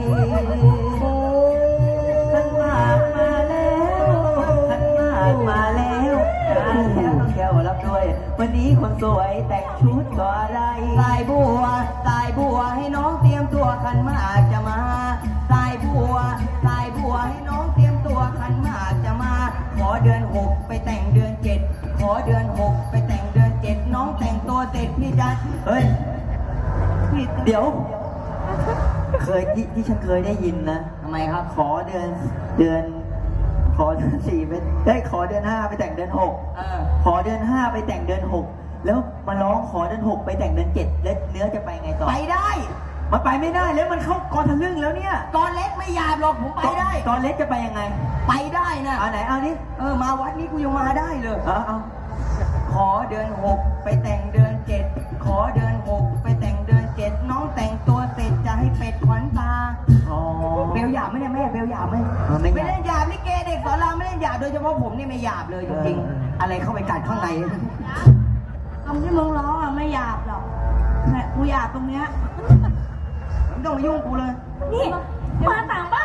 ขันหมากมาแล้วขันหมากมาแล้วต้องแก้วรับด้วยวันนี้คนสวยแต่งชุดก็อะไรสายบัวให้น้องเตรียมตัวขันหมากจะมาสายบัวให้น้องเตรียมตัวขันหมากจะมาขอเดือน6ไปแต่งเดือน7ขอเดือน6ไปแต่งเดือน7น้องแต่งตัวเสร็จพี่จัดเฮ้ยเดี๋ยวเคยที่ฉันเคยได้ยินนะทำไมครับขอเดือนขอเดือน4ไปได้ขอเดือน5ไปแต่งเดือน6ขอเดือน5ไปแต่งเดือน6แล้วมาร้องขอเดือน6ไปแต่งเดือน7แล้วเนื้อจะไปไงต่อไปได้มันไปไม่ได้แล้วมันเข้ากอทะลึ่งแล้วเนี่ยกอเล็กไม่หยาบหรอกผมไปได้กอเล็กจะไปยังไงไปได้นะเอาไหนเอาดิมาวัดนี้กูยังมาได้เลยเอาขอเดือน6ไปแต่งเดือน7ขอเดือน6ไปแต่งเดือน7น้องแต่งตัวเสร็จจะให้เป็ดขวัญตาเบลหยาบไม่ได้แม่เบลหยาบไม่เล่นหยาบนี่เกเด็กสอนรามไม่เล่นหยาบโดยเฉพาะผมนี่ไม่หยาบเลยจริงๆอะไรเข้าไปกัดข้างในคำที่มึงร้องอ่ะไม่หยาบหรอกกูหยาบตรงเนี้ยไม่ต้องมายุ่งกูเลยนี่มาต่างบ้าน